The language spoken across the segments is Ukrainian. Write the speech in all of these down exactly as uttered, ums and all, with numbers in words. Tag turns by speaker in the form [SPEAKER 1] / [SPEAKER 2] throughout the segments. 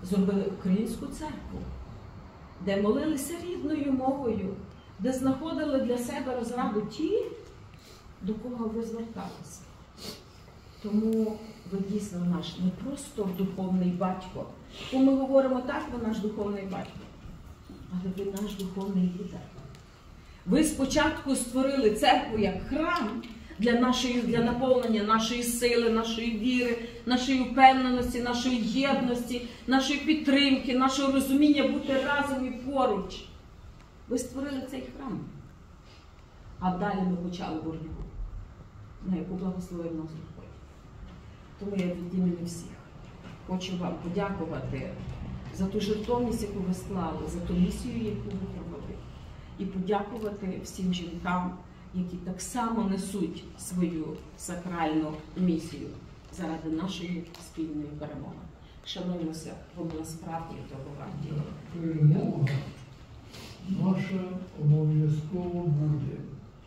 [SPEAKER 1] зробили українську церкву, де молилися рідною мовою, де знаходили для себе розраду ті, до кого ви зверталися. Тому ви дійсно наш не просто духовний батько, бо ми говоримо так, ви наш духовний батько, але ви наш духовний лідер. Ви спочатку створили церкву як храм для, нашої, для наповнення нашої сили, нашої віри, нашої впевненості, нашої єдності, нашої підтримки, нашого розуміння бути разом і поруч. Ви створили цей храм. А далі ми почали боротьбу, на яку благословив нас Господь. Тому я від імені всіх хочу вам подякувати за ту жертовність, яку ви склали, за ту місію, яку ви провели. І подякувати всім жінкам, які так само несуть свою сакральну місію заради нашої спільної перемоги. Шануємося, бо ми насправді того варті.
[SPEAKER 2] Перемога наша обов'язково буде.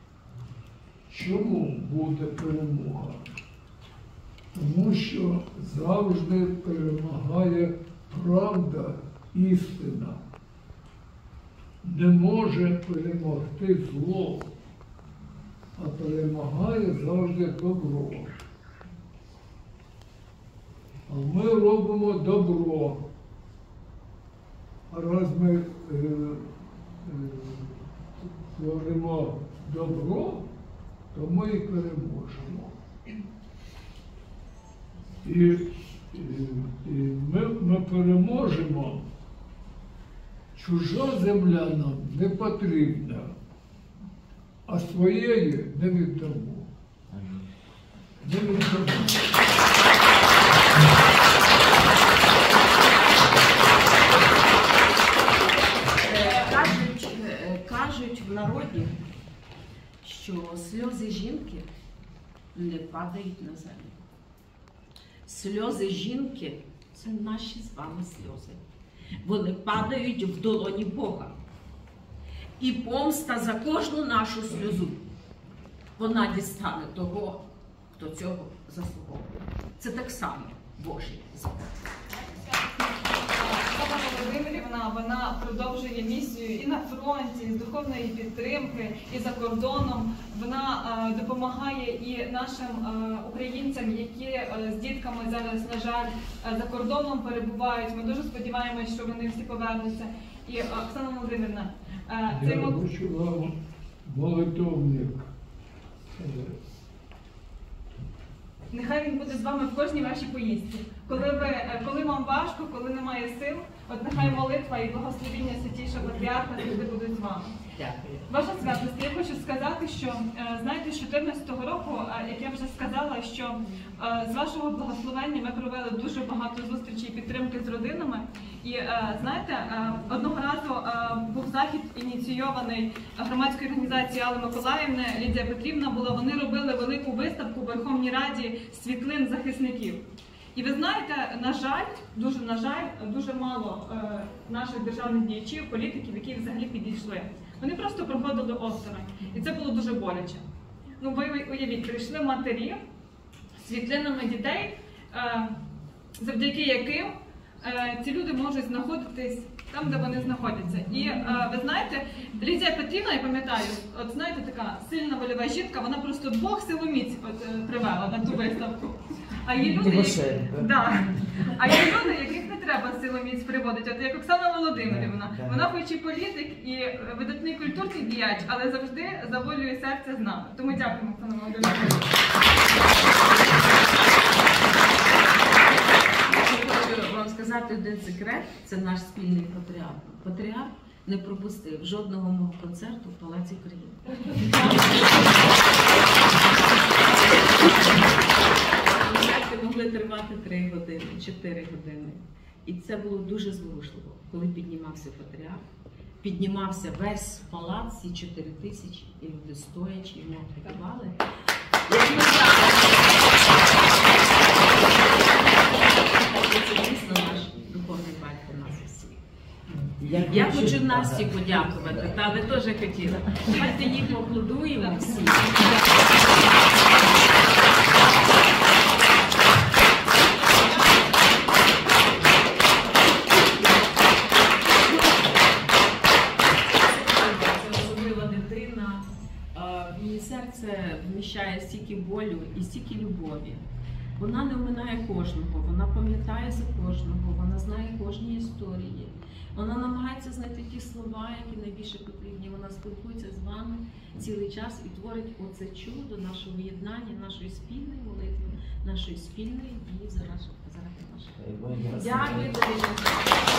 [SPEAKER 2] Чому буде перемога? Тому що завжди перемагає правда, істина. Не може перемогти зло, а перемагає завжди добро. А ми робимо добро. А раз ми е, е, творимо добро, то ми і переможемо. І, і, і ми, ми переможемо. Чужа земля нам не потрібна, а своєї не віддамо. Не віддамо.
[SPEAKER 1] Кажуть, кажуть в народі, що сльози жінки не падають на землю. Сльози жінки – це наші з вами сльози. Вони падають в долоні Бога. І помста за кожну нашу сльозу, вона дістане того, хто цього заслуговує. Це так само Божий закон.
[SPEAKER 3] Оксана Володимирівна, вона продовжує місію і на фронті, з духовної підтримки, і за кордоном. Вона е, допомагає і нашим е, українцям, які е, з дітками зараз, на жаль, е, за кордоном перебувають. Ми дуже сподіваємося, що вони всі повернуться. І е, Оксана Володимирівна, е,
[SPEAKER 2] Я
[SPEAKER 3] цей мол...
[SPEAKER 2] хочу вам молитовник.
[SPEAKER 3] Нехай він буде з вами в кожній вашій поїздці. Коли, ви, коли вам важко, коли немає сил, от нехай молитва і благословіння Святішого Патріарха завжди будуть з вами.
[SPEAKER 1] Дякую.
[SPEAKER 3] Ваша святості, я хочу сказати, що, знаєте, з чотирнадцятого року, як я вже сказала, що з вашого благословення ми провели дуже багато зустрічей і підтримки з родинами. І, знаєте, одного разу був захід ініційований громадською організацією Алли Миколаївни, Лідія Петрівна була, вони робили велику виставку в Верховній Раді світлин захисників. І ви знаєте, на жаль, дуже на жаль, дуже мало е, наших державних діячів, політиків, які взагалі підійшли. Вони просто проходили осторонь. І це було дуже боляче. Ну, ви уявіть, прийшли матері з світлинами дітей, е, завдяки яким е, ці люди можуть знаходитись там, де вони знаходяться. І е, ви знаєте, Лідія Петрівна, я пам'ятаю, от знаєте, така сильна вольова жінка, вона просто двох силоміць от, е, привела на ту виставку. А є люди, які... да. а є люди, яких не треба силоміць приводити. От як Оксана Володимирівна, вона хоч і політик, і видатний культурний діяч, але завжди за волею серця з нами. Тому дякуємо, Оксана Володимирівна.
[SPEAKER 1] Хочу вам сказати один секрет, це наш спільний патріарх. Патріарх не пропустив жодного мого концерту в Палаці Україн. Концерти могли тривати три години, чотири години. І це було дуже зворушливо, коли піднімався патріарх. Піднімався весь палац, ці чотири тисячі, і люди стоячи, йому аплодували. Це дійсно наш духовний батько нас усіх. Я хочу Насті подякувати, та ви теж хотіли. Давайте їх поаплодуємо всі. вміщає стільки болю і стільки любові. Вона не оминає кожного, вона пам'ятає за кожного, вона знає кожні історії. Вона намагається знайти ті слова, які найбільше потрібні. Вона спілкується з вами цілий час і творить оце чудо нашого єднання, нашої спільної молитви, нашої спільної дії заради нашого. Дякую тобі.